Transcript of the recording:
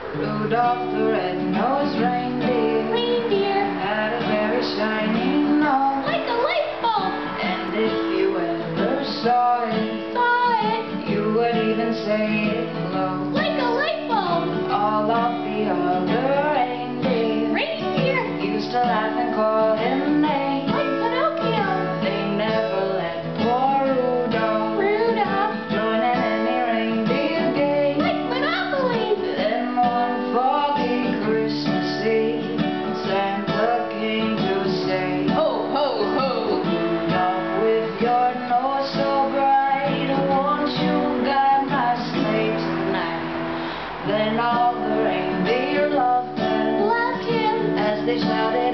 Rudolph the Red-Nose Reindeer had a very shiny nose, like a light bulb. and if you ever saw it, you would even say it glowed Like a light bulb. All of the other reindeer used to laugh and call him names. Like Pinocchio. They never let poor Rudolph join in any reindeer game. Like Monopoly. Then one foggy Christmas Eve, Santa came to say, Ho, ho, ho. Rudolph, with your nose so bright, won't you guide my sleigh tonight? Then all the reindeer loved him Loved him. as they shouted